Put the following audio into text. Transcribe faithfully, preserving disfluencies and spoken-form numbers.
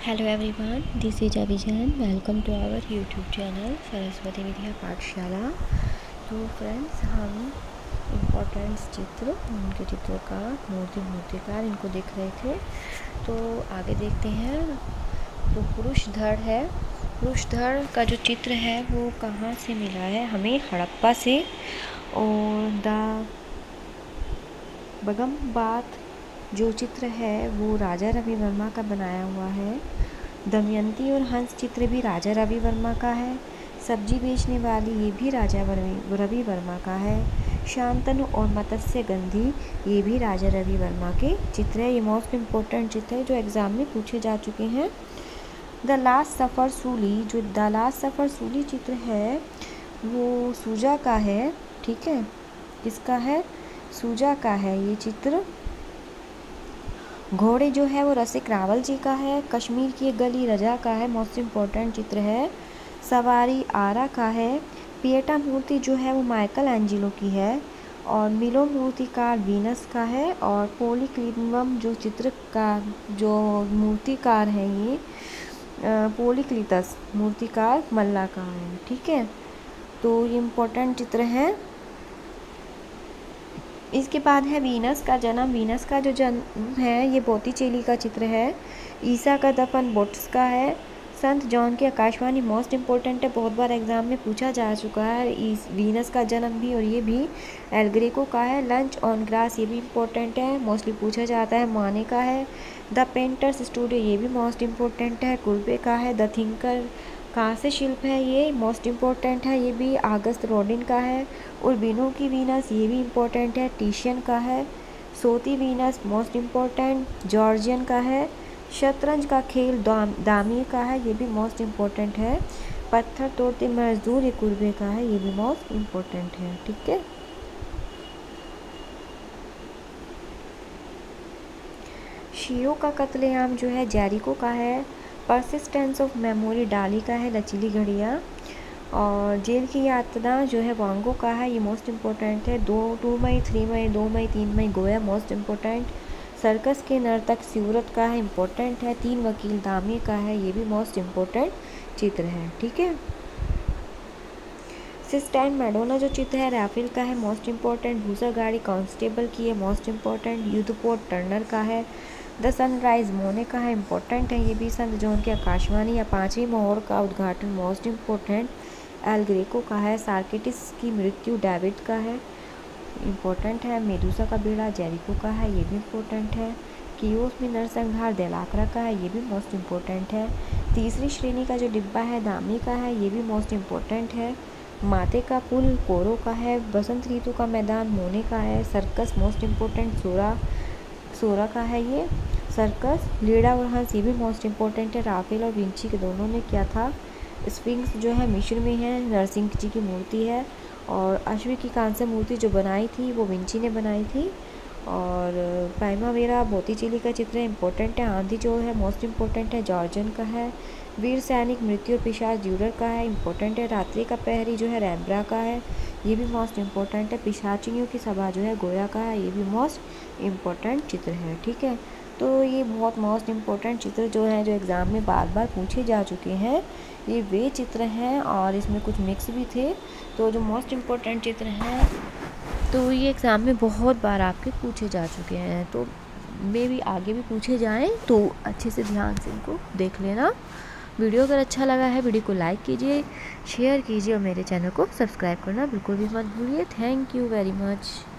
Hello everyone, this is Abhijan. Welcome to our YouTube channel Saraswati Vidya Pathshala. तो friends, हम important चित्र, उनके चित्रकार, मूर्ति मूर्तिकार इनको देख रहे थे। तो आगे देखते हैं। तो पुरुष धड़ है। पुरुष धड़ का जो चित्र है वो कहाँ से मिला है हमें? हड़प्पा से। और द बगमबात जो चित्र है वो राजा रवि वर्मा का बनाया हुआ है। दमयंती और हंस चित्र भी राजा रवि वर्मा का है। सब्जी बेचने वाली ये भी राजा रवि वर्मा का है। शांतनु और मत्स्य गंधी ये भी राजा रवि वर्मा के चित्र है। ये मोस्ट इम्पोर्टेंट चित्र है जो एग्ज़ाम में पूछे जा चुके हैं। द लास्ट सफ़र सूली, जो द लास्ट सफ़र सूली चित्र है वो सूजा का है। ठीक है, किसका है? सूजा का है ये चित्र। घोड़े जो है वो रसिक रावल जी का है। कश्मीर की एक गली रजा का है, मोस्ट इम्पोर्टेंट चित्र है। सवारी आरा का है। पिएटा मूर्ति जो है वो माइकल एंजिलो की है। और मिलो मूर्तिकार वीनस का है। और पोलिक्लिनम जो चित्र का जो मूर्तिकार है ये पोलिक्लितस मूर्तिकार मल्ला का है। ठीक है, तो ये इम्पोर्टेंट चित्र है। इसके बाद है वीनस का जन्म। वीनस का जो जन्म है ये बोटिचेली का चित्र है। ईसा का दफन बोट्स का है। संत जॉन की आकाशवाणी मोस्ट इम्पोर्टेंट है, बहुत बार एग्जाम में पूछा जा चुका है। इस वीनस का जन्म भी और ये भी एल ग्रेको का है। लंच ऑन ग्रास ये भी इम्पोर्टेंट है, मोस्टली पूछा जाता है। माने का है। द पेंटर्स स्टूडियो ये भी मोस्ट इम्पोर्टेंट है, कुल्बे का है। द थिंकर कहाँ से शिल्प है ये मोस्ट इम्पोर्टेंट है, ये भी अगस्त रोडिन का है। उर्बिनो की वीनस ये भी इम्पोर्टेंट है, टिशियन का है। सोती वीनस मोस्ट इम्पोर्टेंट जॉर्जियन का है। शतरंज का खेल दाम, दामी का है, ये भी मोस्ट इम्पोर्टेंट है। पत्थर तोड़ते मजदूर ये कुर्बे का है, ये भी मोस्ट इम्पोर्टेंट है। ठीक है, शियो का कत्लेआम जो है जैरिको का है। परसिस्टेंस ऑफ मेमोरी डाली का है, लचीली घड़ियाँ। और जेल की यातना जो है वांगो का है, ये मोस्ट इम्पोर्टेंट है। दो टू मई थ्री मई दो मई तीन मई गोया मोस्ट इम्पोर्टेंट। सर्कस के नर्तक सूरत का है, इम्पोर्टेंट है। तीन वकील दामी का है, ये भी मोस्ट इम्पोर्टेंट चित्र है। ठीक है, सिस्टैन मैडोना जो चित्र है राफेल का है, मोस्ट इम्पोर्टेंट। भूसा गाड़ी कांस्टेबल की है, मोस्ट इम्पोर्टेंट। युद्धपोत टर्नर का है। द सनराइज मोने का है, इम्पोर्टेंट है। ये भी संत जॉन की आकाशवाणी या पांचवी मोहर का उद्घाटन मोस्ट इम्पोर्टेंट। एल ग्रेको का है। सार्किटिस की मृत्यु डेविड का है, इम्पोर्टेंट है। मेडूसा का बेड़ा जेरिको का है, ये भी इम्पोर्टेंट है। कियोस में नरसंहार देलाकरा का है, ये भी मोस्ट इम्पोर्टेंट है। तीसरी श्रेणी का जो डिब्बा है दामी का है, ये भी मोस्ट इम्पोर्टेंट है। माते का पुल कोरो का है। बसंत ऋतु का मैदान मोने का है। Circus most important Seurat Seurat का है ये सर्कस। लीड़ा और हंस ये भी मोस्ट इम्पोर्टेंट है। राफेल और विंची के दोनों ने किया था। स्फिंक्स जो है मिस्र में है, नरसिंह जी की मूर्ति है। और अश्वी की कांस्य मूर्ति जो बनाई थी वो विंची ने बनाई थी। और प्राइमावेरा बोटिचेली का चित्र इम्पोर्टेंट है। आंधी जो है मोस्ट इम्पोर्टेंट है, जॉर्जन का है। वीर सैनिक मृत्यु और पिशाच ड्यूरर का है, इम्पोर्टेंट है। रात्रि का प्रहरी जो है रैम्ब्रा का है, ये भी मोस्ट इम्पोर्टेंट है। पिशाचियों की सभा जो है गोया का है, ये भी मोस्ट इम्पोर्टेंट चित्र है। ठीक है, तो ये बहुत मोस्ट इम्पोर्टेंट चित्र जो है जो एग्ज़ाम में बार बार पूछे जा चुके हैं, ये वे चित्र हैं। और इसमें कुछ मिक्स भी थे। तो जो मोस्ट इम्पोर्टेंट चित्र हैं तो ये एग्ज़ाम में बहुत बार आपके पूछे जा चुके हैं। तो मे भी आगे भी पूछे जाएं तो अच्छे से ध्यान से इनको देख लेना। वीडियो अगर अच्छा लगा है वीडियो को लाइक कीजिए, शेयर कीजिए और मेरे चैनल को सब्सक्राइब करना बिल्कुल भी मत भूलिए। Thank you very much.